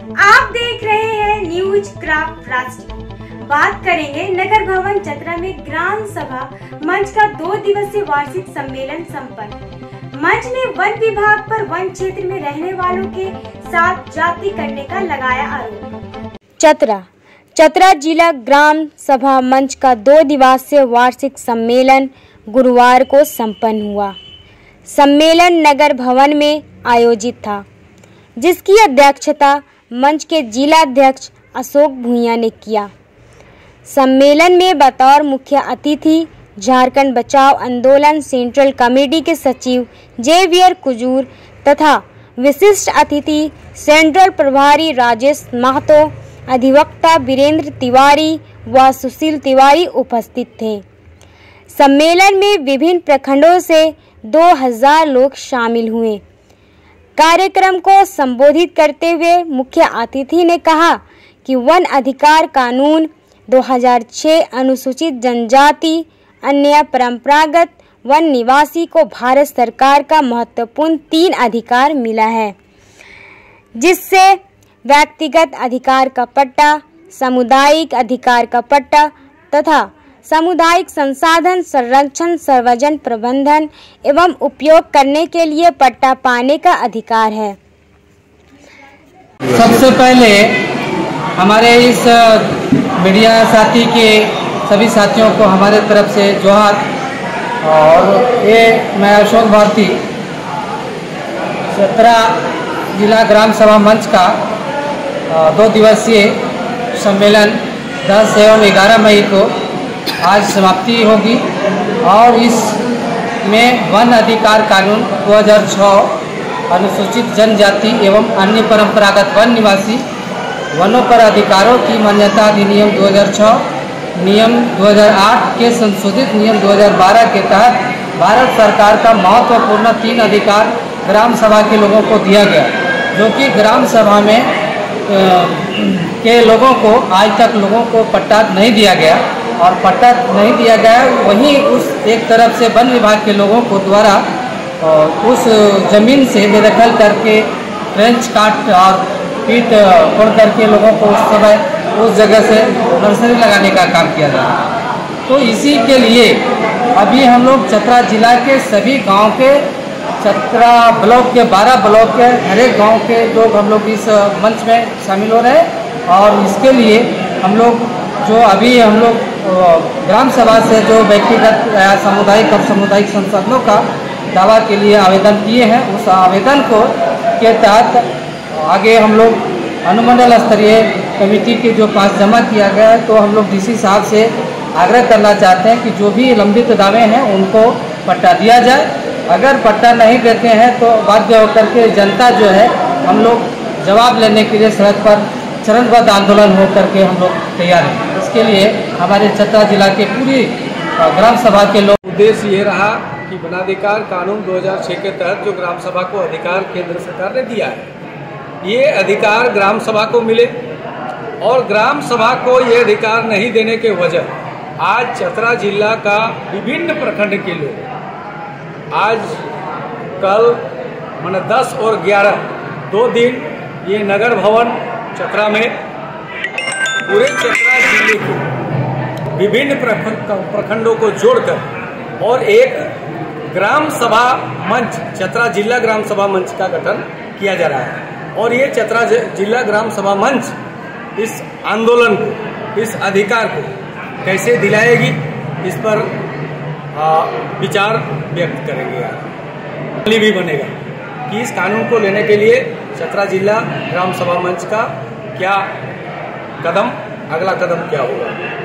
आप देख रहे हैं न्यूज क्राफ्ट राष्ट्रीय। बात करेंगे नगर भवन चतरा में ग्राम सभा मंच का 2 दिवसीय वार्षिक सम्मेलन संपन्न। मंच ने वन विभाग पर वन क्षेत्र में रहने वालों के साथ जाति करने का लगाया आरोप। चतरा जिला ग्राम सभा मंच का 2 दिवसीय वार्षिक सम्मेलन गुरुवार को संपन्न हुआ। सम्मेलन नगर भवन में आयोजित था, जिसकी अध्यक्षता मंच के जिला अध्यक्ष अशोक भूइया ने किया। सम्मेलन में बतौर मुख्य अतिथि झारखंड बचाओ आंदोलन सेंट्रल कमेटी के सचिव जेवियर कुजूर तथा विशिष्ट अतिथि सेंट्रल प्रभारी राजेश महतो, अधिवक्ता वीरेंद्र तिवारी व सुशील तिवारी उपस्थित थे। सम्मेलन में विभिन्न प्रखंडों से 2000 लोग शामिल हुए। कार्यक्रम को संबोधित करते हुए मुख्य अतिथि ने कहा कि वन अधिकार कानून 2006 अनुसूचित जनजाति अन्य परंपरागत वन निवासी को भारत सरकार का महत्वपूर्ण 3 अधिकार मिला है, जिससे व्यक्तिगत अधिकार का पट्टा, सामुदायिक अधिकार का पट्टा तथा सामुदायिक संसाधन संरक्षण, सर्वजन प्रबंधन एवं उपयोग करने के लिए पट्टा पाने का अधिकार है। सबसे पहले हमारे इस मीडिया साथी के सभी साथियों को हमारे तरफ से जोहार। और ये मैं अशोक भारती चतरा जिला ग्राम सभा मंच का 2 दिवसीय सम्मेलन 10 एवं 11 मई को आज समाप्ति होगी और इसमें वन अधिकार कानून 2006 अनुसूचित जनजाति एवं अन्य परंपरागत वन निवासी वनों पर अधिकारों की मान्यता अधिनियम 2006, नियम 2008 के संशोधित नियम 2012 के तहत भारत सरकार का महत्वपूर्ण 3 अधिकार ग्राम सभा के लोगों को दिया गया, जो कि ग्राम सभा में के लोगों को आज तक लोगों को पट्टा नहीं दिया गया और पट्टा नहीं दिया गया। वहीं उस एक तरफ से वन विभाग के लोगों को द्वारा उस जमीन से बेदखल करके ट्रेंच काट और पीट फोड़ करके लोगों को उस समय उस जगह से नर्सरी लगाने का काम किया जा रहा है। तो इसी के लिए अभी हम लोग चतरा जिला के सभी गांव के चतरा ब्लॉक के 12 ब्लॉक के हर एक गाँव के लोग हम लोग इस मंच में शामिल हो रहे हैं। और इसके लिए हम लोग जो अभी हम लोग ग्राम सभा से जो व्यक्तिगत या सामुदायिक और सामुदायिक संसाधनों का दावा के लिए आवेदन किए हैं, उस आवेदन को के तहत आगे हम लोग अनुमंडल स्तरीय कमेटी के जो पास जमा किया गया है, तो हम लोग डीसी साहब से आग्रह करना चाहते हैं कि जो भी लंबित दावे हैं उनको पट्टा दिया जाए। अगर पट्टा नहीं देते हैं तो बाध्य होकर के जनता जो है हम लोग जवाब लेने के लिए सड़क पर चरणबद्ध आंदोलन हो करके हम लोग तैयार हैं। इसके लिए हमारे चतरा जिला के पूरी ग्राम सभा के लोग उद्देश्य ये रहा कि वनाधिकार कानून 2006 के तहत जो ग्राम सभा को अधिकार केंद्र सरकार ने दिया है, ये अधिकार ग्राम सभा को मिले। और ग्राम सभा को ये अधिकार नहीं देने के वजह आज चतरा जिला का विभिन्न प्रखंड के लोग आज कल माने 10 और 11 2 दिन ये नगर भवन चतरा में पूरे चतरा जिले के विभिन्न प्रखंडों को जोड़कर और एक ग्राम सभा मंच चतरा जिला ग्राम सभा मंच का गठन किया जा रहा है। और ये चतरा जिला ग्राम सभा मंच इस आंदोलन को, इस अधिकार को कैसे दिलाएगी, इस पर विचार व्यक्त करेंगे। भी बनेगा कि इस कानून को लेने के लिए चतरा जिला ग्राम सभा मंच का क्या कदम, अगला कदम क्या होगा।